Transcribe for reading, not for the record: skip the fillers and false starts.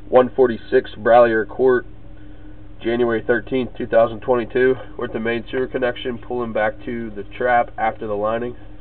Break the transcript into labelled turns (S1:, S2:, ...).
S1: 146 Brallier Court, January 13th, 2022. We're at the main sewer connection, pulling back to the trap after the lining.